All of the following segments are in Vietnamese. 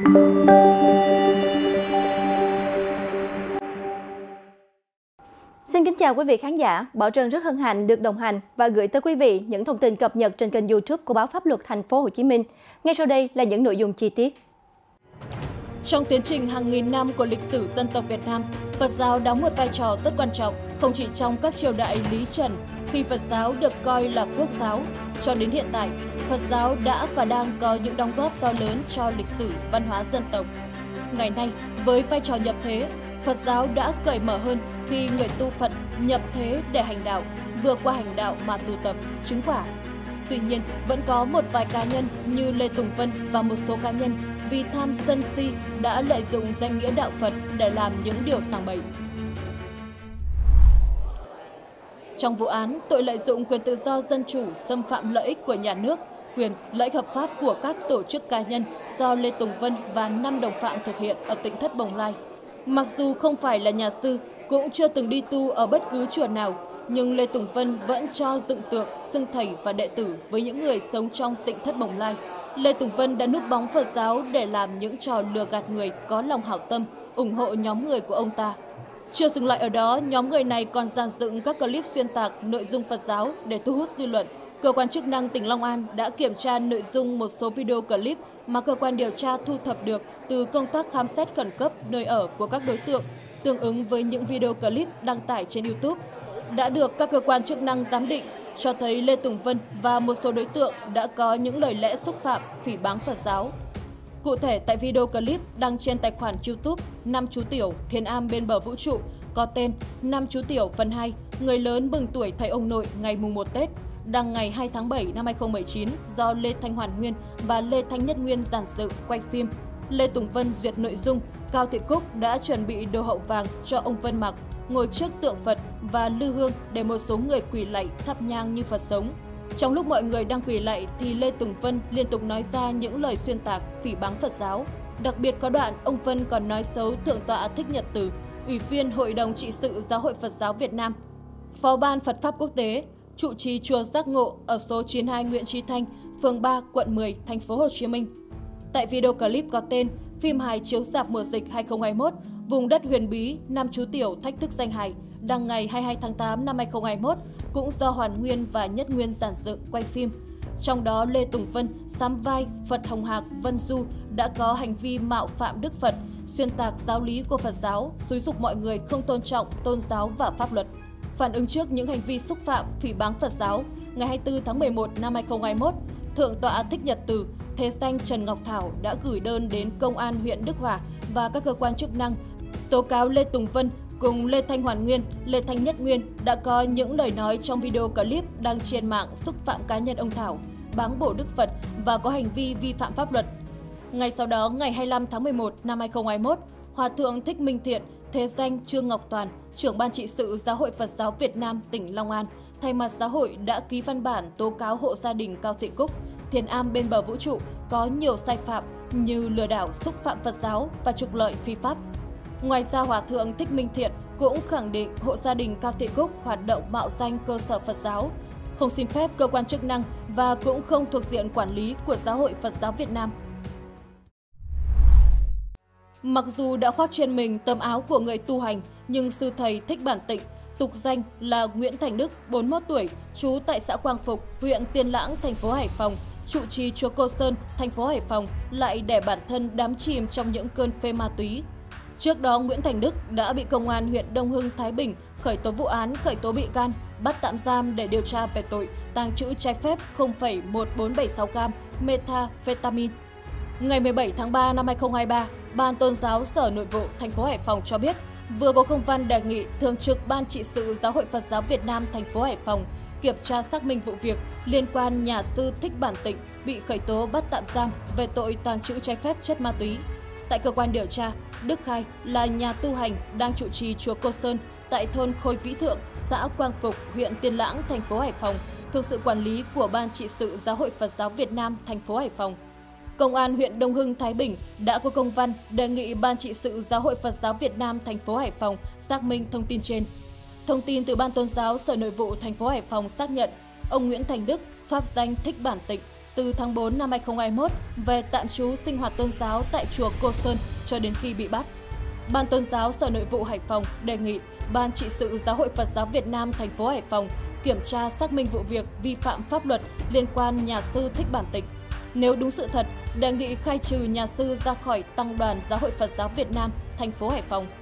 Xin kính chào quý vị khán giả, Bảo Trân rất hân hạnh được đồng hành và gửi tới quý vị những thông tin cập nhật trên kênh YouTube của báo Pháp luật Thành phố Hồ Chí Minh. Ngay sau đây là những nội dung chi tiết. Trong tiến trình hàng nghìn năm của lịch sử dân tộc Việt Nam, Phật giáo đóng một vai trò rất quan trọng, không chỉ trong các triều đại Lý Trần, khi Phật giáo được coi là quốc giáo. Cho đến hiện tại, Phật giáo đã và đang có những đóng góp to lớn cho lịch sử văn hóa dân tộc. Ngày nay, với vai trò nhập thế, Phật giáo đã cởi mở hơn khi người tu Phật nhập thế để hành đạo, vừa qua hành đạo mà tu tập, chứng quả. Tuy nhiên, vẫn có một vài cá nhân như Lê Tùng Vân và một số cá nhân vì tham sân si đã lợi dụng danh nghĩa đạo Phật để làm những điều sằng bậy. Trong vụ án tội lợi dụng quyền tự do dân chủ, xâm phạm lợi ích của nhà nước, quyền lợi ích hợp pháp của các tổ chức cá nhân do Lê Tùng Vân và 5 đồng phạm thực hiện ở tỉnh Thất Bồng Lai. Mặc dù không phải là nhà sư, cũng chưa từng đi tu ở bất cứ chùa nào, nhưng Lê Tùng Vân vẫn cho dựng tượng, xưng thầy và đệ tử với những người sống trong tỉnh Thất Bồng Lai. Lê Tùng Vân đã núp bóng Phật giáo để làm những trò lừa gạt người có lòng hảo tâm, ủng hộ nhóm người của ông ta. Chưa dừng lại ở đó, nhóm người này còn dàn dựng các clip xuyên tạc nội dung Phật giáo để thu hút dư luận. Cơ quan chức năng tỉnh Long An đã kiểm tra nội dung một số video clip mà cơ quan điều tra thu thập được từ công tác khám xét khẩn cấp nơi ở của các đối tượng, tương ứng với những video clip đăng tải trên YouTube. Đã được các cơ quan chức năng giám định, cho thấy Lê Tùng Vân và một số đối tượng đã có những lời lẽ xúc phạm, phỉ báng Phật giáo. Cụ thể, tại video clip đăng trên tài khoản YouTube Năm Chú Tiểu, Thiền Am bên bờ vũ trụ, có tên Năm Chú Tiểu phần 2, người lớn mừng tuổi thầy ông nội ngày mùng 1 Tết, đăng ngày 2 tháng 7 năm 2019 do Lê Thanh Hoàn Nguyên và Lê Thanh Nhất Nguyên giản dựng, quay phim. Lê Tùng Vân duyệt nội dung, Cao Thị Cúc đã chuẩn bị đồ hậu vàng cho ông Vân mặc, ngồi trước tượng Phật và lư hương để một số người quỳ lạy thắp nhang như Phật sống. Trong lúc mọi người đang quỳ lạy thì Lê Tùng Vân liên tục nói ra những lời xuyên tạc, phỉ báng Phật giáo. Đặc biệt có đoạn ông Vân còn nói xấu Thượng tọa Thích Nhật Từ, Ủy viên Hội đồng trị sự Giáo hội Phật giáo Việt Nam, Phó ban Phật pháp Quốc tế, trụ trì chùa Giác Ngộ ở số 92 Nguyễn Chí Thanh, phường 3, quận 10, thành phố Hồ Chí Minh. Tại video clip có tên Phim hài chiếu rạp mùa dịch 2021, vùng đất huyền bí, Năm Chú Tiểu thách thức danh hài, đăng ngày 22 tháng 8 năm 2021, cũng do Hoàn Nguyên và Nhất Nguyên giản dựng, quay phim. Trong đó, Lê Tùng Vân sắm vai Phật Hồng Hạc, Vân Du đã có hành vi mạo phạm Đức Phật, xuyên tạc giáo lý của Phật giáo, xúi giục mọi người không tôn trọng tôn giáo và pháp luật. Phản ứng trước những hành vi xúc phạm, phỉ báng Phật giáo, ngày 24 tháng 11 năm 2021, Thượng tọa Thích Nhật Từ, thế danh Trần Ngọc Thảo đã gửi đơn đến Công an huyện Đức Hòa và các cơ quan chức năng tố cáo Lê Tùng Vân cùng Lê Thanh Hoàn Nguyên, Lê Thanh Nhất Nguyên đã có những lời nói trong video clip đăng trên mạng xúc phạm cá nhân ông Thảo, báng bổ Đức Phật và có hành vi vi phạm pháp luật. Ngay sau đó, ngày 25 tháng 11 năm 2021, Hòa thượng Thích Minh Thiện, thế danh Trương Ngọc Toàn, trưởng ban trị sự Giáo hội Phật giáo Việt Nam tỉnh Long An, thay mặt giáo hội đã ký văn bản tố cáo hộ gia đình Cao Thị Cúc, Thiền Am bên bờ vũ trụ có nhiều sai phạm như lừa đảo, xúc phạm Phật giáo và trục lợi phi pháp. Ngoài ra, Hòa thượng Thích Minh Thiện cũng khẳng định hộ gia đình Cao Thị Cúc hoạt động mạo danh cơ sở Phật giáo, không xin phép cơ quan chức năng và cũng không thuộc diện quản lý của Giáo hội Phật giáo Việt Nam. Mặc dù đã khoác trên mình tấm áo của người tu hành, nhưng sư thầy Thích Bản Tịnh, tục danh là Nguyễn Thành Đức, 41 tuổi, trú tại xã Quang Phục, huyện Tiên Lãng, thành phố Hải Phòng, trụ trì chùa Cô Sơn, thành phố Hải Phòng, lại để bản thân đắm chìm trong những cơn phê ma túy. Trước đó, Nguyễn Thành Đức đã bị Công an huyện Đông Hưng, Thái Bình khởi tố vụ án, khởi tố bị can, bắt tạm giam để điều tra về tội tàng trữ trái phép 0,1476 gam methamphetamine. Ngày 17 tháng 3 năm 2023, Ban Tôn giáo Sở Nội vụ thành phố Hải Phòng cho biết vừa có công văn đề nghị Thường trực Ban trị sự Giáo hội Phật giáo Việt Nam thành phố Hải Phòng kiểm tra xác minh vụ việc liên quan nhà sư Thích Bản Tịnh bị khởi tố bắt tạm giam về tội tàng trữ trái phép chất ma túy. Tại cơ quan điều tra, Đức khai là nhà tu hành đang trụ trì chùa Cô Sơn tại thôn Khôi Vĩ Thượng, xã Quang Phục, huyện Tiên Lãng, thành phố Hải Phòng, thuộc sự quản lý của Ban trị sự Giáo hội Phật giáo Việt Nam thành phố Hải Phòng. Công an huyện Đông Hưng, Thái Bình đã có công văn đề nghị Ban trị sự Giáo hội Phật giáo Việt Nam thành phố Hải Phòng xác minh thông tin trên. Thông tin từ Ban Tôn giáo Sở Nội vụ thành phố Hải Phòng xác nhận ông Nguyễn Thành Đức, pháp danh Thích Bản Tịnh, từ tháng 4 năm 2021 về tạm trú sinh hoạt tôn giáo tại chùa Cô Sơn cho đến khi bị bắt. Ban Tôn giáo Sở Nội vụ Hải Phòng đề nghị Ban Trị sự Giáo hội Phật giáo Việt Nam thành phố Hải Phòng kiểm tra xác minh vụ việc vi phạm pháp luật liên quan nhà sư Thích Bản Tịch. Nếu đúng sự thật, đề nghị khai trừ nhà sư ra khỏi Tăng đoàn Giáo hội Phật giáo Việt Nam thành phố Hải Phòng.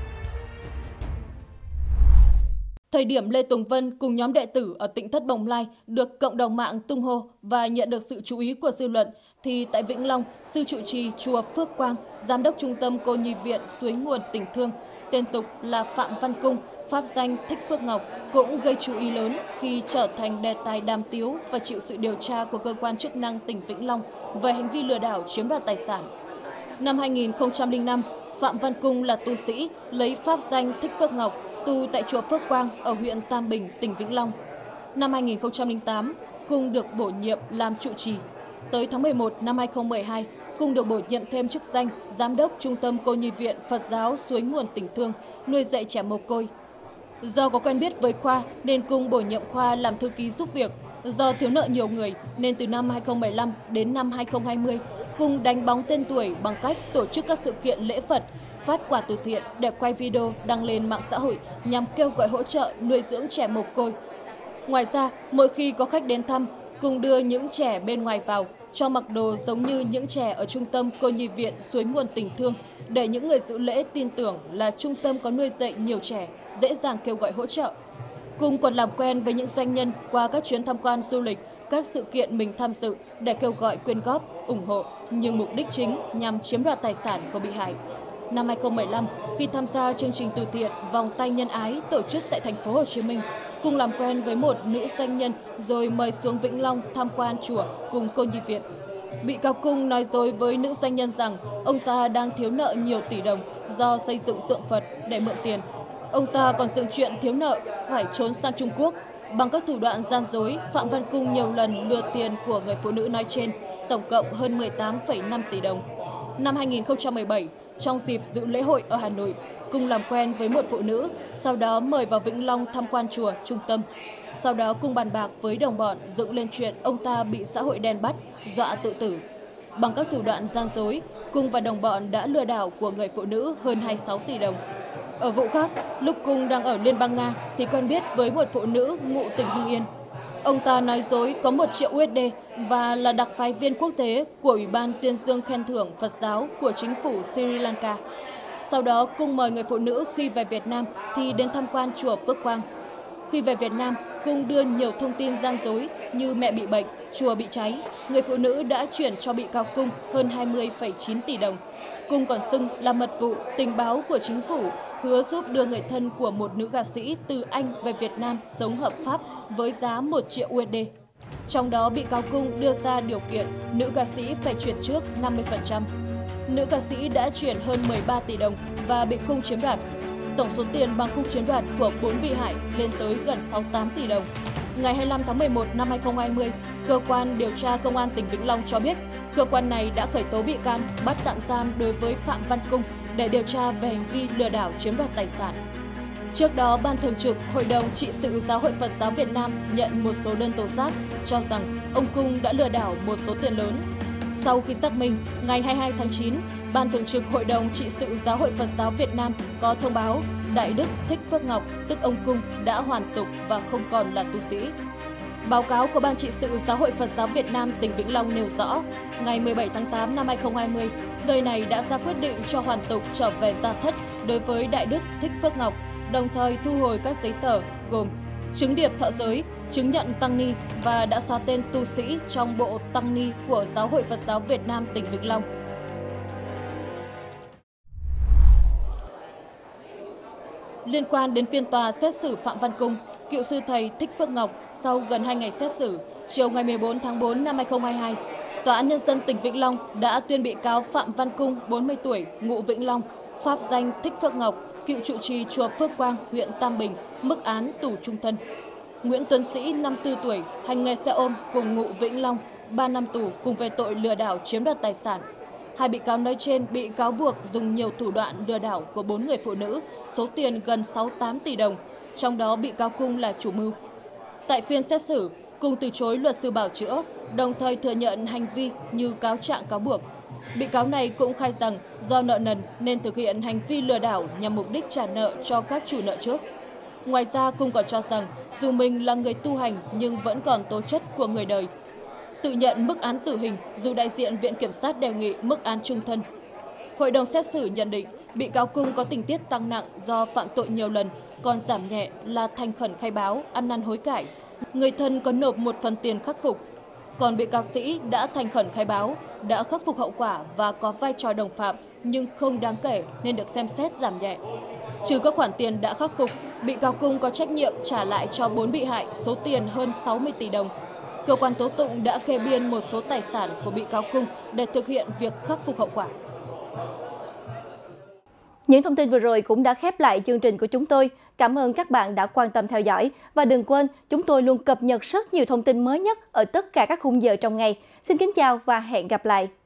Thời điểm Lê Tùng Vân cùng nhóm đệ tử ở tỉnh Thất Bồng Lai được cộng đồng mạng tung hô và nhận được sự chú ý của dư luận, thì tại Vĩnh Long, sư trụ trì chùa Phước Quang, giám đốc trung tâm cô nhi viện Suối Nguồn Tình Thương, tên tục là Phạm Văn Cung, pháp danh Thích Phước Ngọc, cũng gây chú ý lớn khi trở thành đề tài đàm tiếu và chịu sự điều tra của cơ quan chức năng tỉnh Vĩnh Long về hành vi lừa đảo chiếm đoạt tài sản. Năm 2005, Phạm Văn Cung là tu sĩ lấy pháp danh Thích Phước Ngọc, tu tại chùa Phước Quang ở huyện Tam Bình, tỉnh Vĩnh Long. Năm 2008, Cung được bổ nhiệm làm trụ trì. Tới tháng 11 năm 2012, Cung được bổ nhiệm thêm chức danh Giám đốc Trung tâm Cô nhi viện Phật giáo Suối Nguồn Tình Thương, nuôi dạy trẻ mồ côi. Do có quen biết với Khoa nên Cung bổ nhiệm Khoa làm thư ký giúp việc. Do thiếu nợ nhiều người nên từ năm 2015 đến năm 2020, Cung đánh bóng tên tuổi bằng cách tổ chức các sự kiện lễ Phật, phát quà từ thiện để quay video đăng lên mạng xã hội nhằm kêu gọi hỗ trợ nuôi dưỡng trẻ mồ côi. Ngoài ra, mỗi khi có khách đến thăm, Cung đưa những trẻ bên ngoài vào, cho mặc đồ giống như những trẻ ở trung tâm cô nhi viện Suối Nguồn Tình Thương để những người dự lễ tin tưởng là trung tâm có nuôi dạy nhiều trẻ, dễ dàng kêu gọi hỗ trợ. Cung còn làm quen với những doanh nhân qua các chuyến tham quan du lịch, các sự kiện mình tham dự để kêu gọi quyên góp, ủng hộ, nhưng mục đích chính nhằm chiếm đoạt tài sản của bị hại. Năm 2015, khi tham gia chương trình từ thiện Vòng tay nhân ái tổ chức tại thành phố Hồ Chí Minh, Cung làm quen với một nữ doanh nhân rồi mời xuống Vĩnh Long tham quan chùa cùng cô nhi viện. Bị cáo Cung nói dối với nữ doanh nhân rằng ông ta đang thiếu nợ nhiều tỷ đồng do xây dựng tượng Phật để mượn tiền. Ông ta còn dựng chuyện thiếu nợ phải trốn sang Trung Quốc. Bằng các thủ đoạn gian dối, Phạm Văn Cung nhiều lần lừa tiền của người phụ nữ nói trên, tổng cộng hơn 18,5 tỷ đồng. Năm 2017, trong dịp dự lễ hội ở Hà Nội, Cung làm quen với một phụ nữ, sau đó mời vào Vĩnh Long tham quan chùa trung tâm. Sau đó Cung bàn bạc với đồng bọn dựng lên chuyện ông ta bị xã hội đen bắt, dọa tự tử. Bằng các thủ đoạn gian dối, Cung và đồng bọn đã lừa đảo của người phụ nữ hơn 26 tỷ đồng. Ở vụ khác, lúc Cung đang ở Liên bang Nga thì quen biết với một phụ nữ ngụ tỉnh Hưng Yên. Ông ta nói dối có 1 triệu USD và là đặc phái viên quốc tế của Ủy ban tuyên dương khen thưởng Phật giáo của chính phủ Sri Lanka. Sau đó, Cung mời người phụ nữ khi về Việt Nam thì đến tham quan chùa Phước Quang. Khi về Việt Nam, Cung đưa nhiều thông tin gian dối như mẹ bị bệnh, chùa bị cháy. Người phụ nữ đã chuyển cho bị cáo Cung hơn 20,9 tỷ đồng. Cung còn xưng là mật vụ tình báo của chính phủ, hứa giúp đưa người thân của một nữ ca sĩ từ Anh về Việt Nam sống hợp pháp với giá 1 triệu USD. Trong đó, bị cáo Cung đưa ra điều kiện nữ ca sĩ phải chuyển trước 50%. Nữ ca sĩ đã chuyển hơn 13 tỷ đồng và bị Cung chiếm đoạt. Tổng số tiền mà Cung chiếm đoạt của 4 bị hại lên tới gần 68 tỷ đồng. Ngày 25 tháng 11 năm 2020, Cơ quan điều tra Công an tỉnh Vĩnh Long cho biết cơ quan này đã khởi tố bị can, bắt tạm giam đối với Phạm Văn Cung để điều tra về hành vi lừa đảo chiếm đoạt tài sản. Trước đó, Ban Thường trực Hội đồng Trị sự Giáo hội Phật giáo Việt Nam nhận một số đơn tố giác cho rằng ông Cung đã lừa đảo một số tiền lớn. Sau khi xác minh, ngày 22 tháng 9, Ban Thường trực Hội đồng Trị sự Giáo hội Phật giáo Việt Nam có thông báo Đại Đức Thích Phước Ngọc, tức ông Cung, đã hoàn tục và không còn là tu sĩ. Báo cáo của Ban Trị sự Giáo hội Phật giáo Việt Nam tỉnh Vĩnh Long nêu rõ, ngày 17 tháng 8 năm 2020, nơi này đã ra quyết định cho hoàn tục trở về gia thất đối với Đại Đức Thích Phước Ngọc, đồng thời thu hồi các giấy tờ gồm chứng điệp thọ giới, chứng nhận tăng ni và đã xóa tên tu sĩ trong bộ tăng ni của Giáo hội Phật giáo Việt Nam tỉnh Vĩnh Long. Liên quan đến phiên tòa xét xử Phạm Văn Cung, cựu sư thầy Thích Phước Ngọc, sau gần 2 ngày xét xử, chiều ngày 14 tháng 4 năm 2022, Tòa án Nhân dân tỉnh Vĩnh Long đã tuyên bị cáo Phạm Văn Cung, 40 tuổi, ngụ Vĩnh Long, pháp danh Thích Phước Ngọc, cựu trụ trì chùa Phước Quang, huyện Tam Bình, mức án tù chung thân. Nguyễn Tuấn Sĩ, 54 tuổi, hành nghề xe ôm, cùng ngụ Vĩnh Long, 3 năm tù cùng về tội lừa đảo chiếm đoạt tài sản. Hai bị cáo nói trên bị cáo buộc dùng nhiều thủ đoạn lừa đảo của 4 người phụ nữ, số tiền gần 68 tỷ đồng, trong đó bị cáo Cung là chủ mưu. Tại phiên xét xử, Cung từ chối luật sư bào chữa, đồng thời thừa nhận hành vi như cáo trạng cáo buộc. Bị cáo này cũng khai rằng do nợ nần nên thực hiện hành vi lừa đảo nhằm mục đích trả nợ cho các chủ nợ trước. Ngoài ra, Cung còn cho rằng dù mình là người tu hành nhưng vẫn còn tố chất của người đời. Tự nhận mức án tử hình dù đại diện Viện Kiểm sát đề nghị mức án chung thân. Hội đồng xét xử nhận định bị cáo Cung có tình tiết tăng nặng do phạm tội nhiều lần, còn giảm nhẹ là thành khẩn khai báo, ăn năn hối cải. Người thân có nộp một phần tiền khắc phục. Còn bị cáo Sĩ đã thành khẩn khai báo, đã khắc phục hậu quả và có vai trò đồng phạm nhưng không đáng kể nên được xem xét giảm nhẹ. Trừ các khoản tiền đã khắc phục, bị cáo Cung có trách nhiệm trả lại cho 4 bị hại số tiền hơn 60 tỷ đồng. Cơ quan tố tụng đã kê biên một số tài sản của bị cáo Cung để thực hiện việc khắc phục hậu quả. Những thông tin vừa rồi cũng đã khép lại chương trình của chúng tôi. Cảm ơn các bạn đã quan tâm theo dõi. Và đừng quên, chúng tôi luôn cập nhật rất nhiều thông tin mới nhất ở tất cả các khung giờ trong ngày. Xin kính chào và hẹn gặp lại!